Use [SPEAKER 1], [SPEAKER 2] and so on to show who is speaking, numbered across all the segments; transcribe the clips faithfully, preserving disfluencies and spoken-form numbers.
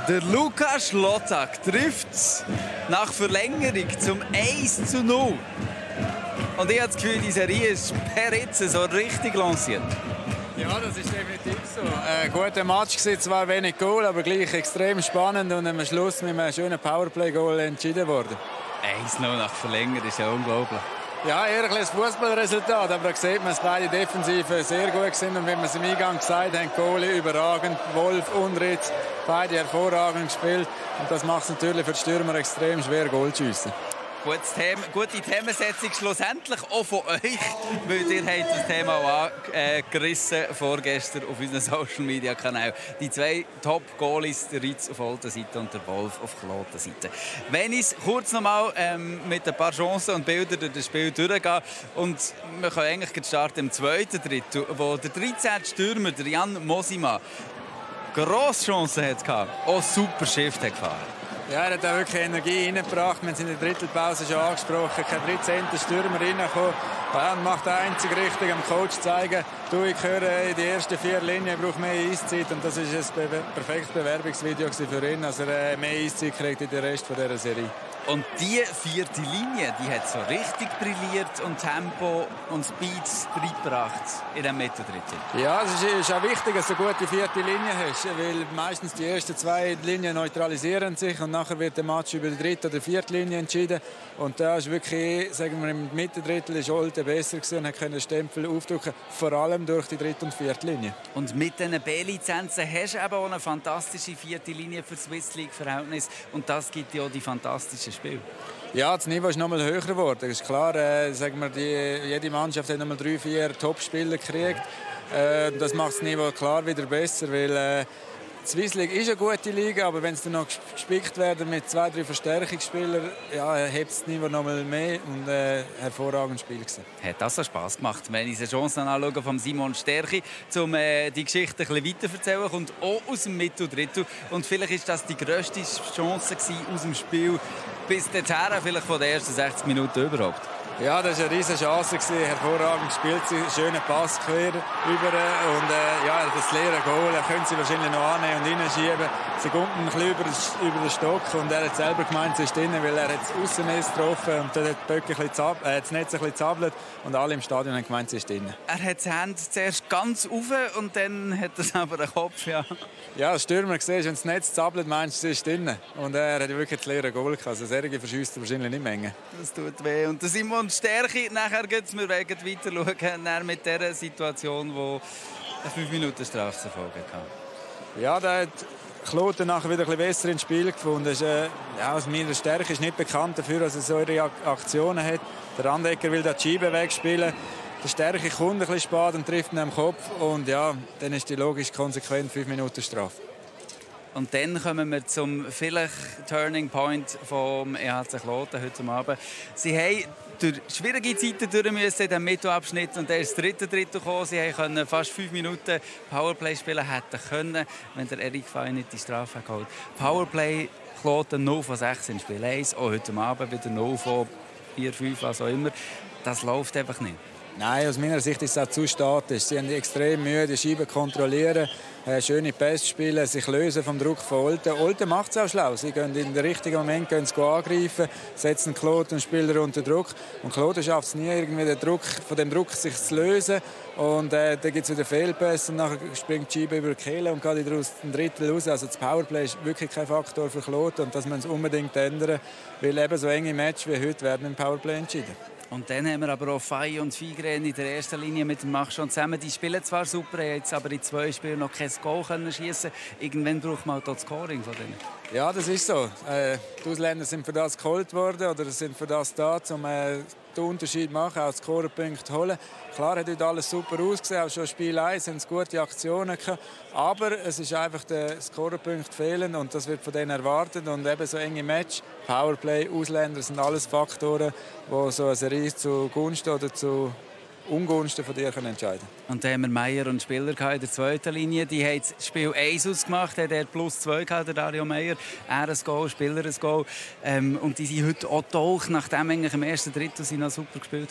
[SPEAKER 1] Der Luka Schlottak trifft nach Verlängerung zum eins zu null. Und ich habe das Gefühl, die Serie ist per jetzt so richtig lanciert.
[SPEAKER 2] Ja, das ist definitiv so. Ein guter Match war zwar wenig Goal, aber gleich extrem spannend und am Schluss mit einem schönen Powerplay-Goal entschieden worden.
[SPEAKER 1] eins null nach Verlängerung ist ja unglaublich.
[SPEAKER 2] Ja, eher ein Fußballresultat, aber da sieht man, dass beide Defensive sehr gut sind. Und wie wir es im Eingang gesagt haben, Goalie überragend, Wolf und Ritz, beide hervorragend gespielt. Und das macht es natürlich für die Stürmer extrem schwer, Goal zu schiessen.
[SPEAKER 1] Gutes Thema, gute Themensetzung schlussendlich auch von euch, weil ihr habt das Thema auch angerissen vorgestern auf unseren Social Media Kanal. Die zwei Top-Goalies, der Ritz auf alter Seite und der Wolf auf kloter Seite. Wenn ich kurz noch mal ähm, mit ein paar Chancen und Bildern durch das Spiel durchgehe und wir können eigentlich starten im zweiten Drittel, wo der dreizehnte Stürmer, der Jan Mosima, grosse Chancen hatte, auch super Shift hatte.
[SPEAKER 2] Ja, er hat auch wirklich Energie reingebracht. Wir haben es in der Drittelpause schon angesprochen. Kein dreizehnter Stürmer reingekommen. Ja, und macht einzig richtig am Coach zeigen, du, ich höre in die ersten vier Linien, ich brauche mehr Eiszeit. Und das war ein be perfektes Bewerbungsvideo für ihn, dass er mehr Eiszeit kriegt in den Rest dieser Serie.
[SPEAKER 1] Und die vierte Linie, die hat so richtig brilliert und Tempo und Speed reingebracht in diesem Mittendrittel.
[SPEAKER 2] Ja, es ist, ist auch wichtig, dass du eine gute vierte Linie hast, weil meistens die ersten zwei Linien neutralisieren sich und nachher wird der Match über die dritte oder vierte Linie entschieden. Und da ist wirklich, sagen wir, im Mittendrittel ist Olten besser gewesen und konnte den Stempel aufdrücken, vor allem durch die dritte und vierte Linie.
[SPEAKER 1] Und mit diesen B-Lizenzen hast du eben auch eine fantastische vierte Linie für Swiss League-Verhältnis und das gibt ja auch die fantastischen Spiel.
[SPEAKER 2] Ja, das Niveau ist noch mal höher geworden. Das ist klar, äh, sagen wir, die, jede Mannschaft hat noch mal drei, vier Top-Spieler gekriegt. Äh, das macht das Niveau klar wieder besser, weil äh, die Swiss League ist eine gute Liga, aber wenn es dann noch gespickt werden mit zwei, drei Verstärkungsspielern, ja, hebt das Niveau noch mal mehr und äh, hervorragendes Spiel gewesen.
[SPEAKER 1] Hat das so Spass gemacht, wenn ich die Chance anschaue von Simon Stärchi, um äh, die Geschichte ein bisschen weiterzuerzählen, kommt auch aus dem Mitteldrittel und vielleicht ist das die grösste Chance aus dem Spiel bis dahin, vielleicht von den ersten sechzig Minuten überhaupt.
[SPEAKER 2] Ja, das war eine riesige Chance, hervorragend gespielt, schöner Pass quer über und äh, ja, das leere Goal, er könnte sie wahrscheinlich noch annehmen und reinschieben. Sie kommt ein bisschen über, über den Stock und er hat selber gemeint, sie ist drin, weil er hat das Aussennetz getroffen und dann hat Böcke ein bisschen äh, das Netz ein bisschen zappelt und alle im Stadion haben gemeint, sie ist drin.
[SPEAKER 1] Er hat die Hände zuerst ganz rauf und dann hat er aber den Kopf, ja.
[SPEAKER 2] Ja, als Stürmer siehst, wenn das Netz zappelt, meinst du, sie ist drin. Und er hat wirklich das leere Goal gehabt. Also solche verschießt er wahrscheinlich nicht Menge.
[SPEAKER 1] Das tut weh. Und der Simon Stärchi, nachher geht es mir weiter schauen, mit dieser Situation, wo eine fünf Minuten Strafe zu folgen kann.
[SPEAKER 2] Ja, da hat Kloten nachher wieder ein bisschen besser ins Spiel gefunden. Ist, äh, ja, aus meiner Stärke ist nicht bekannt dafür, dass er solche Aktionen hat. Der Randecker will da die Scheibe wegspielen. Der Stärke kommt ein bisschen spät und trifft ihn am Kopf. Und ja, dann ist die logisch konsequent fünf Minuten Strafe.
[SPEAKER 1] Und dann kommen wir zum vielleicht Turning Point vom E H C Kloten heute Abend. Sie haben durch schwierige Zeiten durch müssen in diesem Mittelabschnitt und dann ist das dritte Drittel gekommen. Sie können fast fünf Minuten Powerplay spielen hätten können, wenn der Erik Fey nicht die Strafe geholt hat. Powerplay Kloten null von sechs in Spiel eins, auch heute Abend wieder null von vier, fünf, was auch immer. Das läuft einfach nicht.
[SPEAKER 2] Nein, aus meiner Sicht ist es auch zu statisch. Sie haben extrem Mühe, die Scheibe kontrollieren, äh, schöne Pässe spielen, sich lösen vom Druck von Olten. Olten macht es auch schlau. Sie gehen in den richtigen Moment gehen sie angreifen, setzen Kloten und Spieler unter Druck. Und Kloten schafft es nie, irgendwie den Druck, von dem Druck sich zu lösen. Und äh, dann gibt es wieder Fehlpässe und dann springt die Scheibe über die Kehle und geht wieder aus dem Drittel raus. Also das Powerplay ist wirklich kein Faktor für Kloten und das müssen sie unbedingt ändern, weil eben so enge Matches wie heute werden im Powerplay entschieden.
[SPEAKER 1] Und dann haben wir aber auch Fey und Figren in der ersten Linie mit dem Mach schon zusammen. Die spielen zwar super, haben jetzt aber in zwei Spielen noch kein Goal schießen. Irgendwann braucht man auch das Scoring von denen.
[SPEAKER 2] Ja, das ist so. Äh, die Ausländer sind für das geholt worden oder sind für das da, um äh, den Unterschied zu machen, auch Scorerpunkte zu holen. Klar hat heute alles super ausgesehen, auch schon Spiel eins haben sie gute Aktionen gehabt. Aber es ist einfach der Scorerpunkt fehlen und das wird von denen erwartet. Und eben so enge Match, Powerplay, Ausländer sind alles Faktoren, die so eine Serie zugunsten oder zu Ungunsten von dir entscheiden können.
[SPEAKER 1] Und dann haben wir Meier und Spieler in der zweiten Linie. Die haben das Spiel eins ausgemacht, hat er plus zwei gehabt, der Dario Meier. Er ein Goal, Spieler ein Goal. Ähm, und die sind heute auch getaucht, nachdem eigentlich im ersten Drittel sie noch super gespielt haben.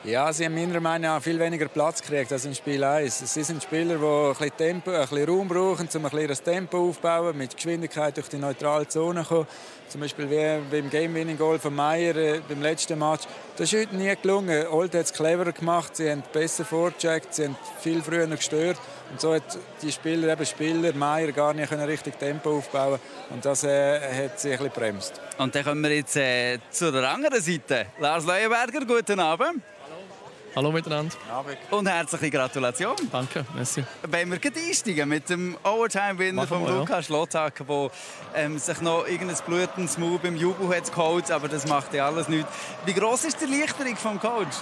[SPEAKER 2] Ja, sie haben meiner Meinung nach viel weniger Platz gekriegt als im Spiel eins. Sie sind Spieler, die ein bisschen, Tempo, ein bisschen Raum brauchen, um ein bisschen das Tempo aufzubauen, mit Geschwindigkeit durch die neutrale Zone zu kommen. Zum Beispiel wie beim Game-Winning-Goal von Meier äh, beim letzten Match. Das ist heute nie gelungen. Olte hat es cleverer gemacht, sie haben besser vorgecheckt, sie haben viel früher gestört. Und so hat die Spieler, eben Spieler, Meier, gar nicht richtig Tempo aufbauen. Und das äh, hat sie ein bisschen bremst.
[SPEAKER 1] Und dann kommen wir jetzt äh, zu der anderen Seite. Lars Leuenberger, guten Abend.
[SPEAKER 3] Hallo miteinander.
[SPEAKER 1] Und herzliche Gratulation.
[SPEAKER 3] Danke, merci.
[SPEAKER 1] Wenn wir gleich einsteigen mit dem Overtime-Winner von Lukas Schlotzack, der ähm, sich noch irgendein blutendes Maul beim Jubel hat geholt, aber das macht ja alles nichts. Wie gross ist die Erleichterung vom Coach?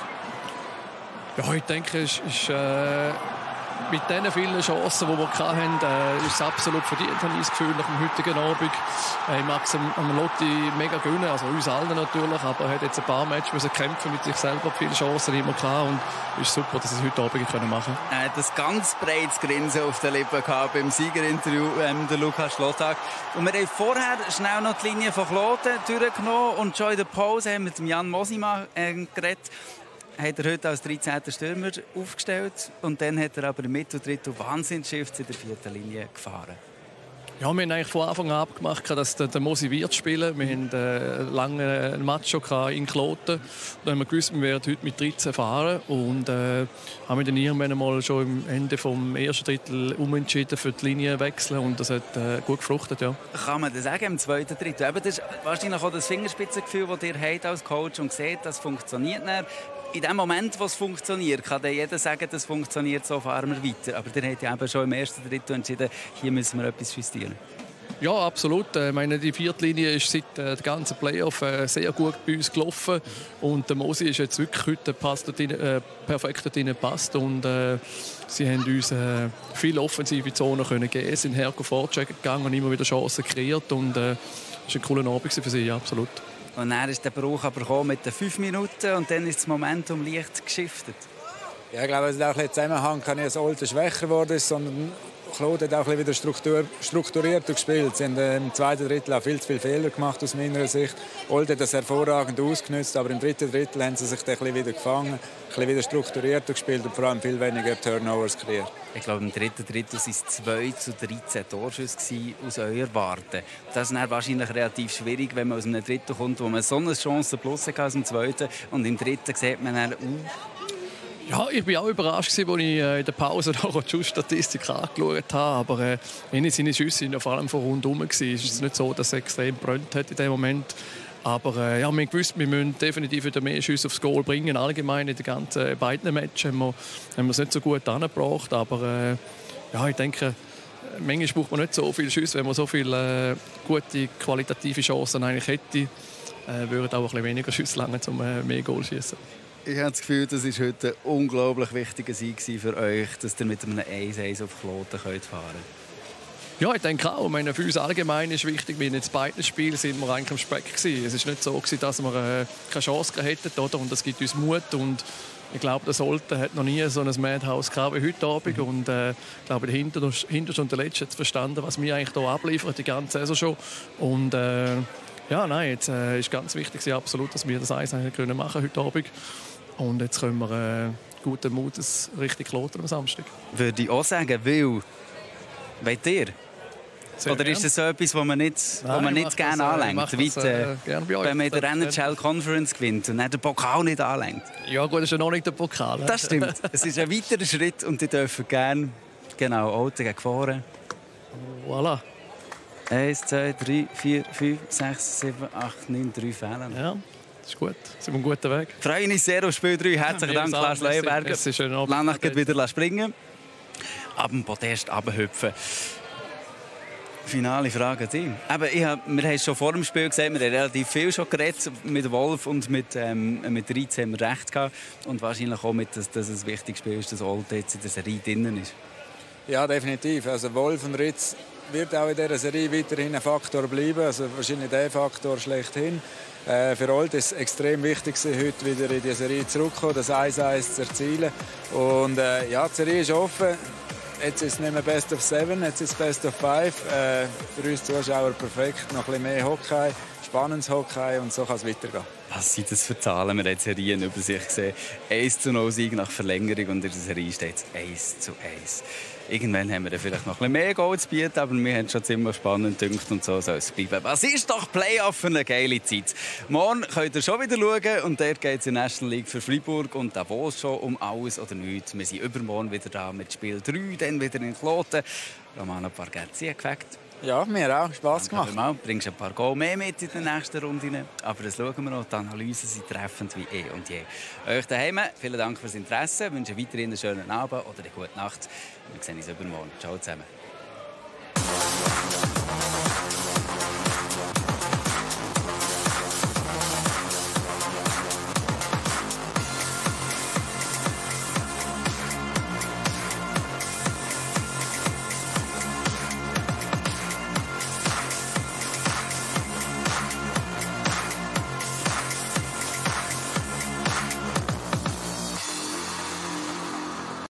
[SPEAKER 3] Ja, ich denke, es ist, äh, mit diesen vielen Chancen, die wir hatten, äh, ist es absolut verdient, habe ich das Gefühl, nach dem heutigen Abend. Äh, ich mag es am Lotti mega gönnen, also uns allen natürlich, aber er hat jetzt ein paar Matches müssen kämpfen mit sich selber, viele Chancen immer gehabt, und es ist super, dass sie es heute Abend können machen können.
[SPEAKER 1] Er hat ein ganz breites Grinsen auf den Lippen gehabt beim Siegerinterview, ähm, der Lukas Schlotzack. Und wir haben vorher schnell noch die Linie von Kloten durchgenommen und schon in der Pause haben wir mit Jan Mosima äh, geredet. Hat er heute als dreizehnten Stürmer aufgestellt und dann hat er aber im Mitteldrittel Wahnsinnsschiff in der vierten Linie gefahren.
[SPEAKER 3] Ja, wir haben eigentlich von Anfang an abgemacht, dass der, der Mosi wird spielen. Wir hatten äh, lange einen Match schon in Kloten. Da haben wir gewusst, wir werden heute mit dreizehn fahren und äh, haben dann irgendwann mal schon am Ende des ersten Drittel umentschieden für die Linie wechseln und das hat äh, gut gefruchtet, ja.
[SPEAKER 1] Kann man das sagen im zweiten Drittel? Eben, das ist wahrscheinlich auch das Fingerspitzengefühl, das ihr habt als Coach und seht, das funktioniert nicht. In dem Moment, wo es funktioniert, kann jeder sagen, das funktioniert, so fahren wir weiter. Aber der hat ja eben schon im ersten Drittel entschieden, hier müssen wir etwas justieren.
[SPEAKER 3] Ja, absolut. Ich meine, die Viertlinie ist seit äh, der ganzen Playoff äh, sehr gut bei uns gelaufen. Und der Mosi ist jetzt wirklich heute passt dort rein, äh, perfekt dort gepasst. Und äh, sie haben uns äh, viele offensive Zonen können geben, sind hergegangen, vorchecken gegangen und immer wieder Chancen kreiert. Und äh, das war ein cooler Abend für sie, ja, absolut.
[SPEAKER 1] Und dann ist der Bruch aber gekommen mit den fünf Minuten und dann ist das Momentum leicht geschiftet.
[SPEAKER 2] Ja, ich glaube, es ist auch ein Zusammenhang, kann nicht, dass Olten schwächer geworden ist, sondern Claude hat auch ein wieder struktur, strukturierter gespielt. Sie haben im zweiten Drittel auch viel zu viele Fehler gemacht aus meiner Sicht. Olten hat das hervorragend ausgenutzt, aber im dritten Drittel haben sie sich dann ein wieder gefangen, ein wieder strukturierter gespielt und vor allem viel weniger Turnovers kreiert. Ich
[SPEAKER 1] glaube, im dritten Drittel waren es zwei zu dreizehn Torschüsse aus eurer Warte. Das ist dann wahrscheinlich relativ schwierig, wenn man aus einem dritten kommt, wo man so eine Chance plus hat als im zweiten. Und im dritten sieht man dann, uh,
[SPEAKER 3] ja, ich war auch überrascht, als ich in der Pause die Schussstatistik angeschaut habe. Aber äh, meine Schüsse waren vor allem von rundherum. Es ist nicht so, dass es extrem gebrannt hat in dem Moment. Aber äh, ja, wir wussten, wir müssen definitiv wieder mehr Schüsse aufs Goal bringen. Allgemein in den ganzen beiden Matches haben wir, haben wir es nicht so gut angebracht. Aber äh, ja, ich denke, manchmal braucht man nicht so viele Schüsse. Wenn man so viele äh, gute, qualitative Chancen eigentlich hätte, äh, würden auch ein bisschen weniger Schüsse lange, um äh, mehr Goal zu schießen.
[SPEAKER 1] Ich habe das Gefühl, das war heute ein unglaublich wichtiger Sieg für euch, dass ihr mit einem eins eins auf Kloten fahren könnt.
[SPEAKER 3] Ja, ich denke auch. Ich meine, für uns allgemein ist wichtig, in den beiden Spielen sind wir eigentlich am Speck gewesen. Es war nicht so, dass wir äh, keine Chance hätten, oder? Und das gibt uns Mut. Und ich glaube, der Solten hat noch nie so ein Madhouse gehabt wie heute Abend. Mhm. Und äh, ich glaube, der Hinterste und der Letzte hat verstanden, was wir eigentlich hier abliefern, die ganze Saison schon. Und äh, ja, nein, jetzt äh, ist ganz wichtig, absolut, dass wir das eins machen können heute Abend. Und jetzt können wir äh, guten Mutes richtig Kloten am Samstag.
[SPEAKER 1] Würde ich auch sagen, weil... Wollt ihr? Sehr Oder ist das so etwas, was man nicht, Nein, wo man nicht gerne das, anlenkt? Wie, das, äh, wenn man in der N H L Conference gewinnt und dann den Pokal nicht anlenkt.
[SPEAKER 3] Ja gut, das ist ja noch nicht der Pokal.
[SPEAKER 1] Das stimmt. Es ist ein weiterer Schritt und die dürfen gerne genau Auto gegen vorne.
[SPEAKER 3] Voilà.
[SPEAKER 1] Eins, zwei, drei, vier, fünf, sechs, sieben, acht, neun, drei Fällen.
[SPEAKER 3] Ja. Das ist gut. Sind wir auf einem guten Weg.
[SPEAKER 1] Freue mich sehr auf Spiel drei. Herzlichen Dank, Lars Leuenberger.
[SPEAKER 3] Es ist schön.
[SPEAKER 1] Lass mich wieder springen. Ab dem Podest runterhüpfen. Finale Frage an dich. Aber ich hab, wir haben schon vor dem Spiel gesagt, wir haben relativ viel schon geredet. Mit Wolf und mit, ähm, mit Ritz haben wir recht gehabt. Und wahrscheinlich auch, mit, dass, dass es ein wichtiges Spiel ist, dass Olten jetzt in der Serie drin ist.
[SPEAKER 2] Ja, definitiv. Also Wolf und Ritz wird auch in dieser Serie weiterhin ein Faktor bleiben. Also wahrscheinlich der Faktor schlechthin. Äh, für Olten ist es extrem wichtig, heute wieder in die Serie zurückzukommen, das eins eins zu erzielen. Und äh, ja, die Serie ist offen. Jetzt ist es nicht mehr Best of Seven, jetzt ist es Best of Five. Äh, für uns Zuschauer perfekt. Noch ein bisschen mehr Hockey, spannendes Hockey und so kann es weitergehen.
[SPEAKER 1] Was sind das für Zahlen? Wir haben die Serien über sich gesehen. eins zu null Sieg nach Verlängerung und in der Serie steht es eins zu eins. Irgendwann haben wir dann vielleicht noch ein bisschen mehr Goal zu bieten, aber wir haben es schon ziemlich spannend gedacht und so soll es bleiben. Was ist doch Playoff für eine geile Zeit? Morgen könnt ihr schon wieder schauen und dort geht es in der National League für Freiburg und Davos schon um alles oder nichts. Wir sind übermorgen wieder da mit Spiel drei, dann wieder in Kloten. Romano Pargezzi hat gefällt.
[SPEAKER 2] Ja, mir auch. Spass gemacht.
[SPEAKER 1] Du bringst ein paar Goal mehr mit in den nächsten Runden. Aber das schauen wir noch. Die Analysen sind treffend wie eh und je. Euch daheim, vielen Dank fürs Interesse. Ich wünsche weiterhin einen schönen Abend oder eine gute Nacht. Wir sehen uns übermorgen. Ciao zusammen.